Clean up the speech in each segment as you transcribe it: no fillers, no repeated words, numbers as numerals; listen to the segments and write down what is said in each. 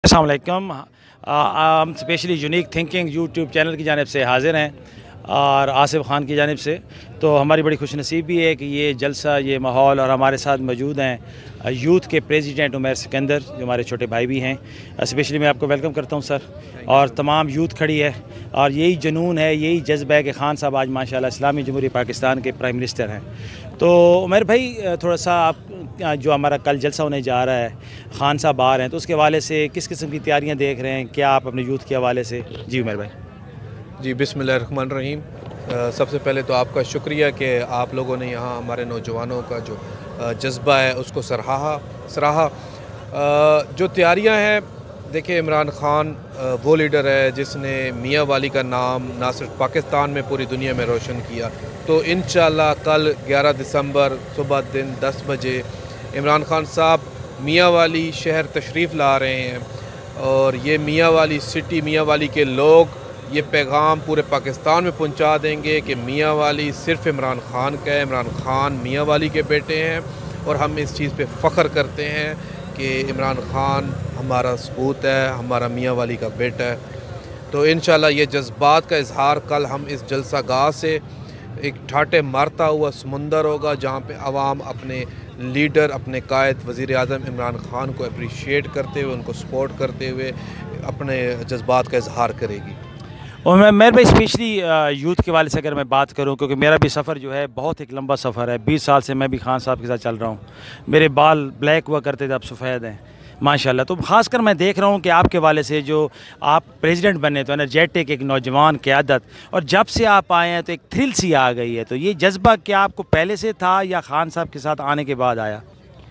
अस्सलाम वालेकुम। हम specially unique thinking YouTube channel की जानिब से हाज़िर हैं और आसिफ ख़ान की जानिब से। तो हमारी बड़ी खुशनसीबी है कि ये जलसा, ये माहौल, और हमारे साथ मौजूद हैं यूथ के प्रेसिडेंट उमैर सिकंदर, जो हमारे छोटे भाई भी हैं। स्पेशली मैं आपको वेलकम करता हूँ सर, और तमाम यूथ खड़ी है, और यही जुनून है, यही जज्बा है कि ख़ान साहब आज माशाल्लाह इस्लामी जमहूरियत पाकिस्तान के प्राइम मिनिस्टर हैं। तो उमैर भाई, थोड़ा सा आप, जो हमारा कल जलसा होने जा रहा है, ख़ान साहब आ रहे हैं, तो उसके हवाले से किस किस्म की तैयारियाँ देख रहे हैं, क्या आप अपने यूथ के हवाले से? जी उमैर भाई। जी बिस्मिल्लाहिर्रहमानिर्रहीम। सबसे पहले तो आपका शुक्रिया कि आप लोगों ने यहाँ हमारे नौजवानों का जो जज्बा है उसको सराहा। जो तैयारियाँ हैं, देखिए इमरान ख़ान वो लीडर है जिसने मियाँ वाली का नाम ना सिर्फ पाकिस्तान में पूरी दुनिया में रोशन किया। तो इंशाअल्लाह कल 11 दिसंबर सुबह दिन 10 बजे इमरान ख़ान साहब मियाँ वाली शहर तशरीफ़ ला रहे हैं, और ये मियाँ वाली सिटी, मियाँ वाली के लोग ये पैगाम पूरे पाकिस्तान में पहुंचा देंगे कि मियाँ वाली सिर्फ इमरान ख़ान का है, इमरान ख़ान मियाँ वाली के बेटे हैं, और हम इस चीज़ पे फ़ख्र करते हैं कि इमरान ख़ान हमारा सपूत है, हमारा मियाँ वाली का बेटा है। तो इंशाअल्लाह ये जज्बात का इजहार कल हम इस जलसा गाह से, एक ठाटे मारता हुआ समुंदर होगा जहाँ पे आवाम अपने लीडर, अपने कायद वज़ीर आज़म इमरान ख़ान को अप्रिशिएट करते हुए, उनको सपोर्ट करते हुए अपने जज्बात का इजहार करेगी। और मैं भाई स्पेशली यूथ के वाले से अगर मैं बात करूं, क्योंकि मेरा भी सफ़र जो है बहुत एक लंबा सफ़र है। 20 साल से मैं भी ख़ान साहब के साथ चल रहा हूं। मेरे बाल ब्लैक हुआ करते थे, अब सफ़ेद हैं माशाल्लाह। तो ख़ासकर मैं देख रहा हूं कि आपके वाले से, जो आप प्रेसिडेंट बने तो एनर्जेटिक एक नौजवान क़यादत, और जब से आप आए हैं तो एक थ्रिल सी आ गई है। तो ये जज्बा क्या आपको पहले से था या ख़ान साहब के साथ आने के बाद आया?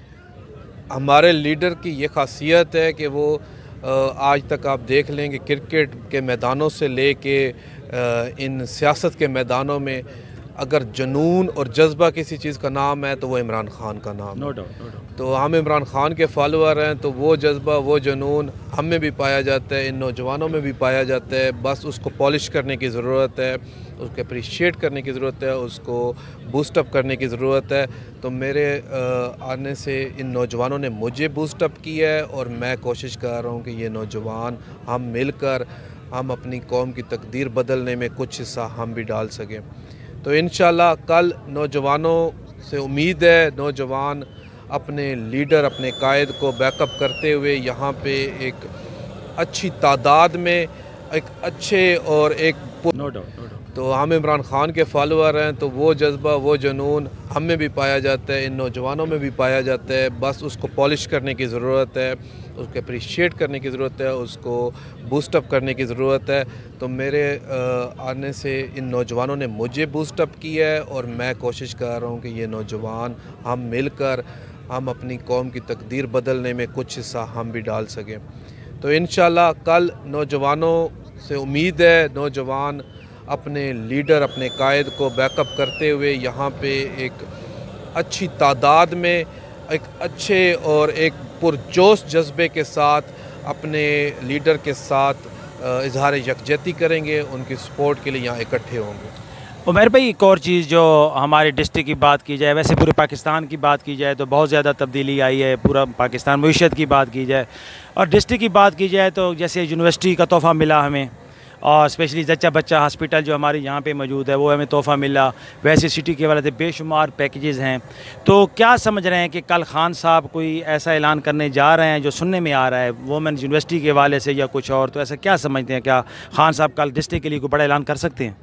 हमारे लीडर की ये खासियत है कि वो आज तक आप देख लेंगे क्रिकेट के मैदानों से ले के इन सियासत के मैदानों में अगर जुनून और जज्बा किसी चीज़ का नाम है तो वो इमरान ख़ान का नाम है। No doubt. तो हम इमरान ख़ान के फॉलोअर हैं, तो वो जज्बा, वो जुनून हम में भी पाया जाता है, इन नौजवानों में भी पाया जाता है। बस उसको पॉलिश करने की ज़रूरत है, उसको अप्रिशिएट करने की ज़रूरत है, उसको बूस्टअप करने की ज़रूरत है। तो मेरे आने से इन नौजवानों ने मुझे बूस्टअप किया है, और मैं कोशिश कर रहा हूँ कि ये नौजवान हम मिलकर हम अपनी कौम की तकदीर बदलने में कुछ हिस्सा हम भी डाल सकें। तो इंशाअल्लाह कल नौजवानों से उम्मीद है, नौजवान अपने लीडर, अपने कायद को बैकअप करते हुए यहाँ पे एक अच्छी तादाद में, एक अच्छे और एक नो डाउट। तो हम इमरान ख़ान के फॉलोअर हैं, तो वो जज्बा, वो जुनून हम में भी पाया जाता है, इन नौजवानों में भी पाया जाता है। बस उसको पॉलिश करने की ज़रूरत है, उसको अप्रिशिएट करने की ज़रूरत है, उसको बूस्टअप करने की ज़रूरत है। तो मेरे आने से इन नौजवानों ने मुझे बूस्टअप किया है, और मैं कोशिश कर रहा हूँ कि ये नौजवान हम मिलकर हम अपनी कौम की तकदीर बदलने में कुछ हिस्सा हम भी डाल सकें। तो इंशाअल्लाह कल नौजवानों से उम्मीद है, नौजवान अपने लीडर, अपने कायद को बैकअप करते हुए यहाँ पे एक अच्छी तादाद में, एक अच्छे और एक पुरजोश जज्बे के साथ अपने लीडर के साथ इजहार यकजहती करेंगे, उनकी सपोर्ट के लिए यहाँ इकट्ठे होंगे। उमैर भाई, एक और चीज़, जो हमारे डिस्ट्रिक्ट की बात की जाए, वैसे पूरे पाकिस्तान की बात की जाए तो बहुत ज़्यादा तब्दीली आई है। पूरा पाकिस्तान, मईशत की बात की जाए और डिस्ट्रिक्ट की बात की जाए तो जैसे यूनिवर्सिटी का तोहफ़ा मिला हमें, और स्पेशली जच्चा बच्चा हॉस्पिटल जो हमारे यहाँ पे मौजूद है वो हमें तोहफ़ा मिला। वैसे सिटी के वाले से बेशुमार पैकेजेस हैं। तो क्या समझ रहे हैं कि कल ख़ान साहब कोई ऐसा ऐलान करने जा रहे हैं जो सुनने में आ रहा है वोमेन यूनिवर्सिटी के वाले से, या कुछ और? तो ऐसा क्या समझते हैं, क्या ख़ान साहब कल डिस्ट्रिक्ट के लिए कोई बड़ा ऐलान कर सकते हैं?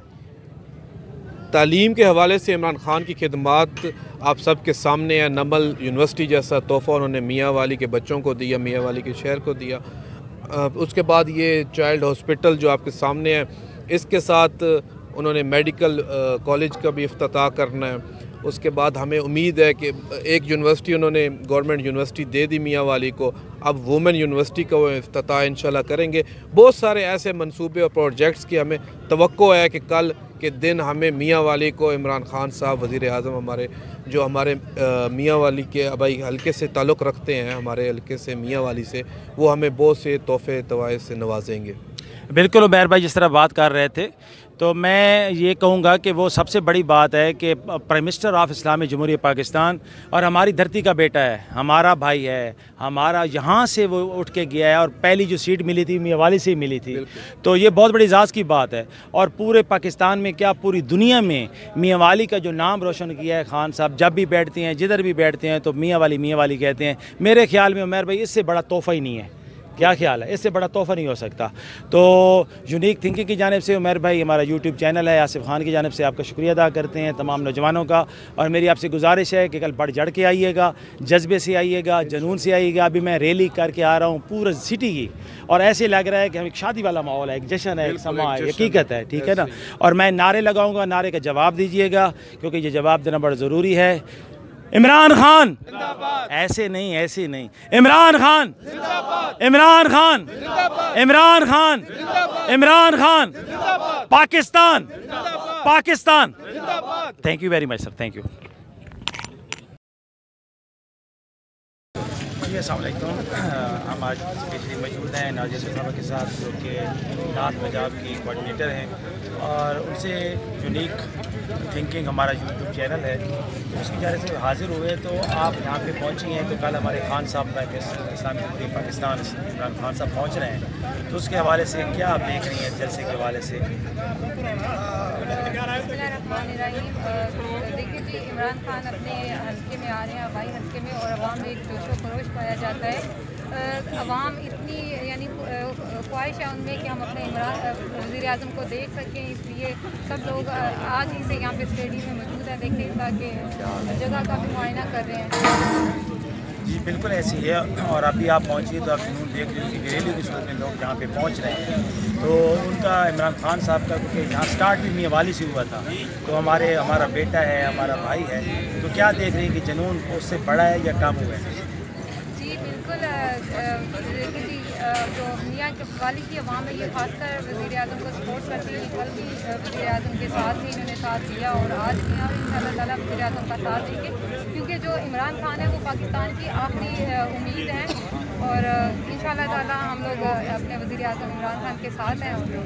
तालीम के हवाले से इमरान ख़ान की खिदमत आप सब के सामने है। नमल यूनिवर्सिटी जैसा तोहफ़ा उन्होंने मियाँ वाली के बच्चों को दिया, मियाँ वाली के शहर को दिया। उसके बाद ये चाइल्ड हॉस्पिटल जो आपके सामने है, इसके साथ उन्होंने मेडिकल कॉलेज का भी इफ्तिताह करना है। उसके बाद हमें उम्मीद है कि एक यूनिवर्सिटी उन्होंने गवर्नमेंट यूनिवर्सिटी दे दी मियाँ वाली को, अब वुमेन यूनिवर्सिटी का वो इफ्तिताह इंशाल्लाह करेंगे। बहुत सारे ऐसे मंसूबे और प्रोजेक्ट्स की हमें तवक्को है कि कल के दिन हमें मियाँ वाली को, इमरान ख़ान साहब वज़ीर आज़म हमारे, जो हमारे मियाँ वाली के भाई हल्के से ताल्लुक़ रखते हैं, हमारे हल्के से मियाँ वाली से, वो हमें बहुत से तोहफ़े तवाइफ से नवाजेंगे। बिल्कुल उमैर भाई, जिस तरह बात कर रहे थे, तो मैं ये कहूँगा कि वो सबसे बड़ी बात है कि प्राइम मिनिस्टर ऑफ इस्लामी जमहूरियत पाकिस्तान और हमारी धरती का बेटा है, हमारा भाई है, हमारा यहाँ से वो उठ के गया है और पहली जो सीट मिली थी मियाँ वाली से ही मिली थी। तो ये बहुत बड़ी एजाज़ की बात है और पूरे पाकिस्तान में क्या पूरी दुनिया में मियाँ वाली का जो नाम रोशन किया है खान साहब, जब भी बैठते हैं जिधर भी बैठते हैं तो मियाँ वाली कहते हैं। मेरे ख्याल में उमर भाई इससे बड़ा तोहफ़ा ही नहीं है। क्या ख्याल है, इससे बड़ा तोहफ़ा नहीं हो सकता। तो यूनिक थिंकिंग की जानिब से उमर भाई, हमारा यूट्यूब चैनल है, आसिफ खान की जानिब से आपका शुक्रिया अदा करते हैं तमाम नौजवानों का। और मेरी आपसे गुजारिश है कि कल बढ़ चढ़ के आइएगा, जज्बे से आइएगा, जुनून से आइएगा। अभी मैं रैली करके आ रहा हूँ पूरा सिटी की और ऐसे लग रहा है कि हम एक शादी वाला माहौल है, एक जश्न है, एक समा है, हकीकत है, ठीक है ना। और मैं नारे लगाऊँगा, नारे का जवाब दीजिएगा क्योंकि ये जवाब देना बड़ा ज़रूरी है। इमरान खान ऐसे नहीं, ऐसे नहीं, Imran Khan, Imran Khan, Imran Khan, Imran Khan, Pakistan, Pakistan. Thank you very much sir, thank you. अस्सलाम वालेकुम। हम आज स्पेशली मौजूद हैं नाजिर साहब के साथ जो कि नात पंजाब की कोऑर्डिनेटर हैं और उनसे यूनिक थिंकिंग हमारा यूट्यूब चैनल है उसकी जाने से हाज़िर हुए। तो आप यहाँ पे पहुँची हैं तो कल हमारे खान साहब प्राइम मिनिस्टर इस्लामी जमहूरियत पाकिस्तान इमरान खान साहब पहुँच रहे हैं, तो उसके हवाले से क्या आप देख रही हैं जलसे के हवाले से? देखिए जी, इमरान खान अपने हल्के में आ रहे हैं, हवाई हल्के में, और अवाम में एक जोशो खरोश पाया जाता है। अवाम इतनी यानी ख्वाहिश है उनमें कि हम अपने वज़ीर आज़म को देख सकें, इसलिए सब लोग आज ही से यहाँ पे स्टेडियम में मौजूद हैं देखने ताकि जगह का भी मुआयना कर रहे हैं। जी बिल्कुल ऐसी है। और अभी आप पहुँचिए तो आप जुनून देख लीजिए कि घरेलू की सूरत में लोग यहाँ पे पहुँच रहे हैं। तो उनका इमरान खान साहब का क्योंकि यहाँ स्टार्ट भी मियाँ वाली से हुआ था, तो हमारा बेटा है, हमारा भाई है, तो क्या देख रहे हैं कि जुनून उससे बड़ा है या कम हुआ है? जी बिल्कुल, देखिए जी, जो मियाँ वाली की अवाम है ये खासकर वज़ीर आज़म को सपोर्ट करती है। कल भी वज़ीर आज़म के साथ ही इन्होंने साथ दिया और आज भी इंशाअल्लाह ताला वज़ीर आज़म का साथ देंगे, क्योंकि जो इमरान खान है वो पाकिस्तान की आखिरी उम्मीद है और इंशाअल्लाह ताला हम लोग अपने वज़ीर आज़म इमरान खान के साथ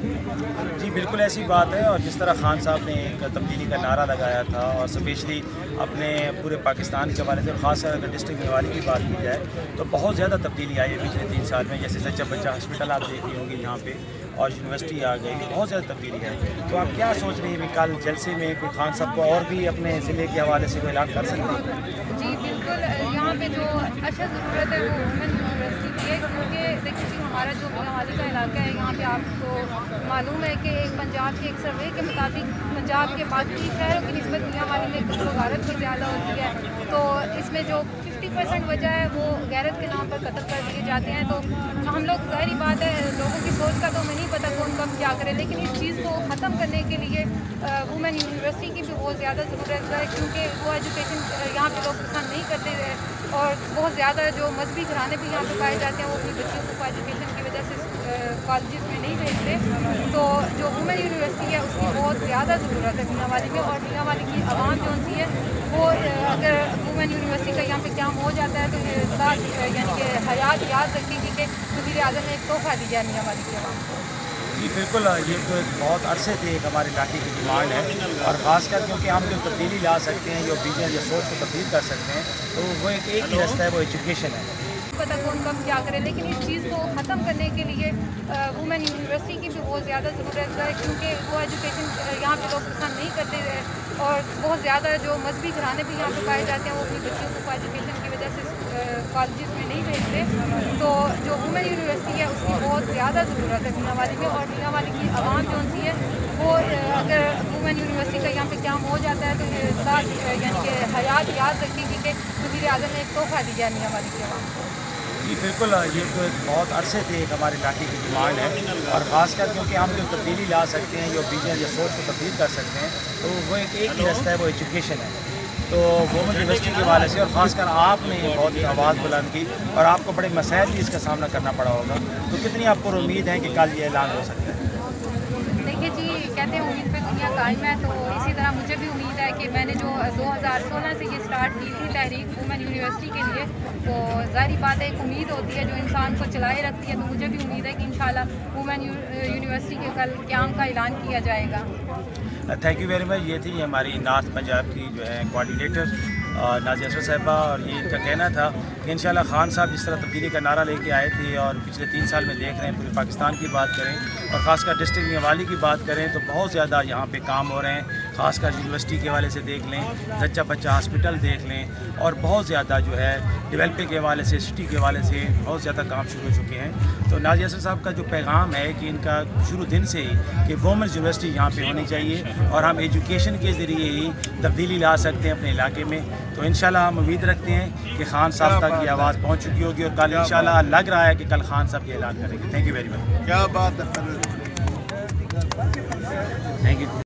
हैं। जी बिल्कुल ऐसी बात है। और जिस तरह खान साहब ने एक तब्दीली का नारा लगाया था और स्पेशली अपने पूरे पाकिस्तान के हवाले से, खासकर अगर डिस्ट्रिक्ट मेवाली की बात की जाए तो बहुत ज़्यादा तब्दीली आई है पिछले 3 साल में। जैसे सच्चा बच्चा हॉस्पिटल आप देख रही होंगी यहाँ पे और यूनिवर्सिटी आ गई, बहुत ज़्यादा तब्दीली है। तो आप क्या सोच रही हैं कल जलसे में कोई खान साहब को और भी अपने ज़िले के हवाले से कोई ऐलान कर सकते हैं? जी बिल्कुल, यहाँ पे जो अच्छा ज़रूरत है वो वुमेन यूनिवर्सिटी की है, क्योंकि देखिए जी हमारा जो मियाँ वाली का इलाका है यहाँ पे आपको मालूम है कि पंजाब के एक सर्वे के मुताबिक पंजाब के बाकी शहरों की निस्बत मियाँ वाली में कत्ल गारत पर ज़्यादा होती है। तो इसमें जो 50% वजह है वो गैरत के नाम पर कत्ल कर दिए जाते हैं। तो हम लोग, जाहिर बात है, लोगों की सोच का तो हमें नहीं पता कौन कब क्या करे, लेकिन इस चीज़ को ख़त्म करने के लिए वुमेन यूनिवर्सिटी की भी बहुत ज़्यादा ज़रूरत है, क्योंकि वो एजुकेशन यहाँ पे लोग पसंद नहीं करते और बहुत ज़्यादा जो मजहबी घराने भी यहाँ पे पाए जाते हैं वो अपनी बच्चियों को एजुकेशन की वजह से कॉलेज में नहीं भेजते। तो जो वुमेन यूनिवर्सिटी है उसकी बहुत ज़्यादा ज़रूरत है मियाँ वाली में, और मियाँ वाली की आवाम जो सी है वो अगर वुमेन यूनिवर्सिटी का यहाँ पे क्याम हो जाता है तो ये बात यानी कि हयात याद रखेगी कि वज़ीर आज़म ने एक तोहफ़ा दिया है मियाँ वाली की आवाम को। जी बिल्कुल, ये तो एक बहुत अरसे से एक हमारे इलाके की डिमांड है और ख़ासकर क्योंकि हम जो तब्दीली ला सकते हैं, जो विजन या सोच को तब्दील कर सकते हैं, तो वो एक ही रास्ता है, वो एजुकेशन है। पता कौन कब क्या करे, लेकिन इस चीज़ को ख़त्म करने के लिए वुमेन यूनिवर्सिटी की भी बहुत ज़्यादा ज़रूरत है, क्योंकि वो एजुकेशन यहाँ पे लोग पसंद नहीं करते और बहुत ज़्यादा जो मजहबी घराने भी यहाँ पे पाए जाते हैं वो अपनी बच्चियों को एजुकेशन की वजह से कॉलेज में नहीं भेजते। तो जो वुमेन यूनिवर्सिटी है उसकी बहुत ज़्यादा ज़रूरत है मियाँ वाली में, और मियाँ वाली की आवाम जो सी है वो अगर वुमेन यूनिवर्सिटी का यहाँ पे क्याम हो जाता है तो ये बात यानी कि हयात याद रखेगी कि वज़ीर आज़म ने एक तोहफ़ा दिया है मियाँ वाली की आवाम को। जी बिल्कुल, ये तो एक बहुत अरसे से एक हमारे इलाके की डिमांड है और ख़ासकर क्योंकि हम जो तब्दीली ला सकते हैं, जो विजन या सोच को तब्दील कर सकते हैं, तो वो एक ही रास्ता है, वो एजुकेशन है। तो वुमेन यूनिवर्सिटी के हवाले से और ख़ासकर आपने बहुत आवाज़ बुलंद की और आपको बड़े मसाइल भी इसका सामना करना पड़ा होगा, तो कितनी आपको उम्मीद है कि कल ये ऐलान हो सकता है? देखिए जी, कहते हैं उम्मीद पे दुनिया कायम है, तो इसी तरह मुझे भी उम्मीद है कि मैंने जो 2016 से ये स्टार्ट की थी तहरीक वुमेन यूनिवर्सिटी के लिए, तो ज़ाहिर बात है एक उम्मीद होती है जो इंसान को चलाए रखती है, तो मुझे भी उम्मीद है कि इंशाल्लाह वुमेन यूनिवर्सिटी के कल क़याम का ऐलान किया जाएगा। Thank you very much. ये थी हमारी नॉर्थ पंजाब की जो है कोऑर्डिनेटर नाज़िया अशरफ साहिबा, और ये इनका कहना था कि इंशाल्लाह खान साहब जिस तरह तब्दीली का नारा लेके आए थे और पिछले 3 साल में देख रहे हैं, पूरे पाकिस्तान की बात करें और ख़ासकर डिस्ट्रिक्ट मियाँवाली की बात करें तो बहुत ज़्यादा यहाँ पे काम हो रहे हैं। ख़ासकर यूनिवर्सिटी के हवाले से देख लें, जच्चा बच्चा हॉस्पिटल देख लें, और बहुत ज़्यादा जो है डेवलपिंग के हवाले से, सिटी के हवाले से बहुत ज़्यादा काम शुरू हो चुके हैं। तो नाज़िया अशरफ साहब का जो पैगाम है कि इनका शुरू दिन से ही कि वुमेन्स यूनिवर्सिटी यहाँ पे होनी चाहिए और हम एजुकेशन के ज़रिए ही तब्दीली ला सकते हैं अपने इलाके में। तो इंशाल्लाह हम उम्मीद रखते हैं कि खान साहब तक ये आवाज़ पहुँच चुकी होगी और कल इंशाल्लाह लग रहा है कि कल खान साहब ये ऐलान करेंगे। Thank you very much. क्या बात है। Thank you.